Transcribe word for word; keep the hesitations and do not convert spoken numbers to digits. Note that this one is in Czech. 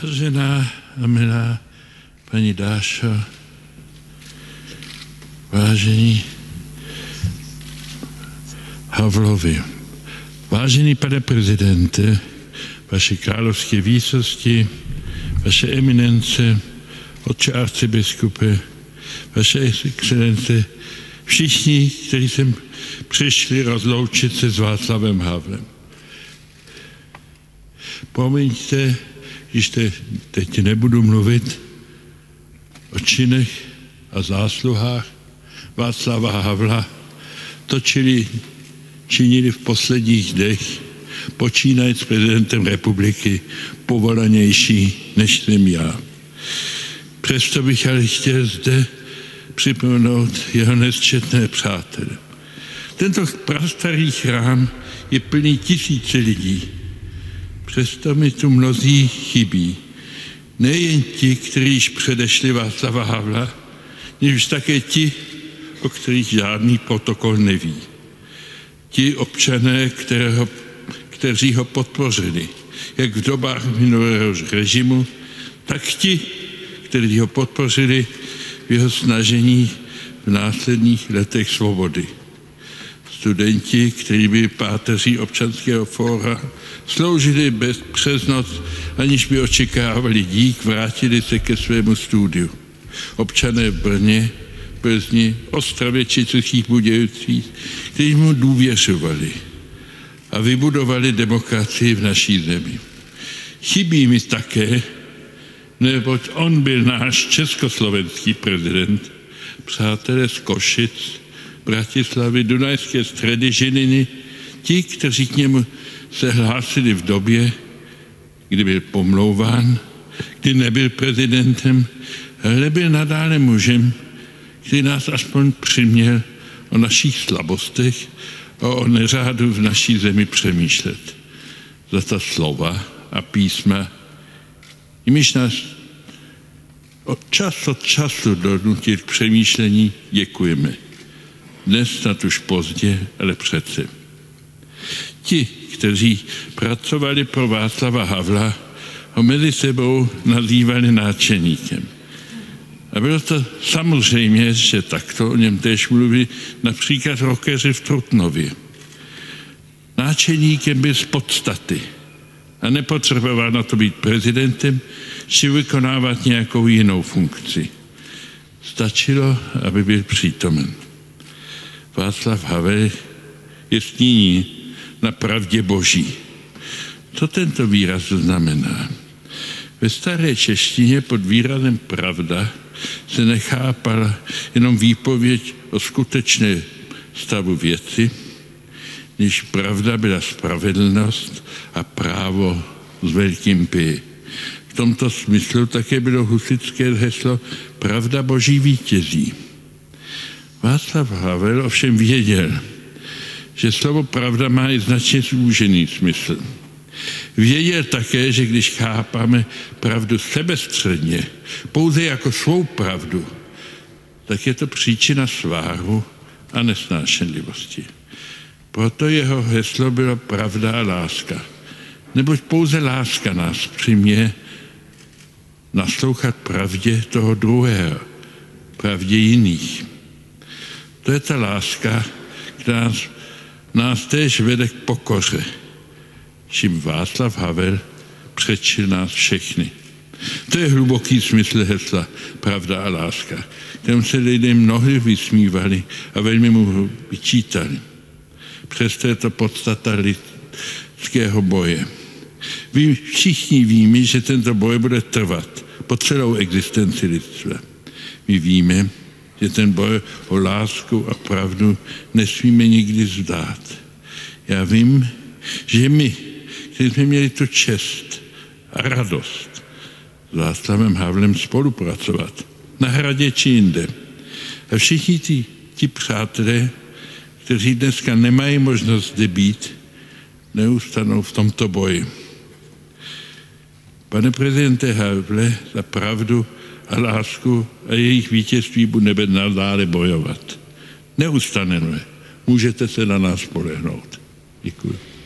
Vážená a milá paní Dášo, vážení Havlovi, vážený pane prezidente, vaše královské výsosti, vaše eminence, otče arcibiskupe, vaše excelence, všichni, kteří sem přišli rozloučit se s Václavem Havlem. Promiňte, když te, teď nebudu mluvit o činech a zásluhách Václava Havla, to čili, činili v posledních dnech, počínajíc s prezidentem republiky, povolanější než jsem já. Přesto bych ale chtěl zde připomenout jeho nesčetné přátele. Tento prastarý chrám je plný tisíce lidí. Přesto mi tu mnozí chybí. Nejen ti, kteří již předešli Václava Havla, než také ti, o kterých žádný protokol neví. Ti občané, kterého, kteří ho podpořili, jak v dobách minulého režimu, tak ti, kteří ho podpořili v jeho snažení v následných letech svobody. Studenti, kteří byli páteří občanského fóra, sloužili bez, přes noc, aniž by očekávali dík, vrátili se ke svému studiu. Občané v Brně, Plzni, Ostravě či Českých Budějovicích, kteří mu důvěřovali a vybudovali demokracii v naší zemi. Chybí mi také, neboť on byl náš československý prezident, přátelé z Košic, Bratislavy, Dunajské Středy, Žiliny, ti, kteří k němu se hlásili v době, kdy byl pomlouván, kdy nebyl prezidentem, ale byl nadále mužem, který nás aspoň přiměl o našich slabostech a o neřádu v naší zemi přemýšlet. Za ta slova a písma, jimiž nás od čas od času donutil k přemýšlení, děkujeme. Dnes snad už pozdě, ale přece. Ti, kteří pracovali pro Václava Havla, ho mezi sebou nazývali náčelníkem. A bylo to samozřejmě, že takto o něm též mluví například rockeři v Trutnově. Náčelníkem byl z podstaty a nepotřeboval na to být prezidentem či vykonávat nějakou jinou funkci. Stačilo, aby byl přítomen. Václav Havel je nyní na pravdě boží. Co tento výraz znamená? Ve staré češtině pod výrazem pravda se nechápala jenom výpověď o skutečné stavu věci, když pravda byla spravedlnost a právo s velkým P. V tomto smyslu také bylo husitské heslo Pravda boží vítězí. Václav Havel ovšem věděl, že slovo pravda má i značně zúžený smysl. Věděl také, že když chápáme pravdu sebestředně, pouze jako svou pravdu, tak je to příčina sváru a nesnášenlivosti. Proto jeho heslo bylo pravda a láska. Neboť pouze láska nás přiměje naslouchat pravdě toho druhého, pravdě jiných. To je ta láska, která nás, nás též vede k pokoře, čím Václav Havel předčil nás všechny. To je hluboký smysl hesla pravda a láska, kterým se lidé mnohdy vysmívali a velmi mu vyčítali. Přesto je to podstata lidského boje. Vy všichni víme, že tento boj bude trvat po celou existenci lidstva. My víme, že ten boj o lásku a pravdu nesmíme nikdy vzdát. Já vím, že my, kteří jsme měli tu čest a radost s Václavem Havlem spolupracovat, na Hradě či jinde. A všichni ti, ti přátelé, kteří dneska nemají možnost zde být, neustanou v tomto boji. Pane prezidente Havle, za pravdu a lásku a jejich vítězství budeme nadále bojovat. Neustaneme. Můžete se na nás spolehnout. Děkuji.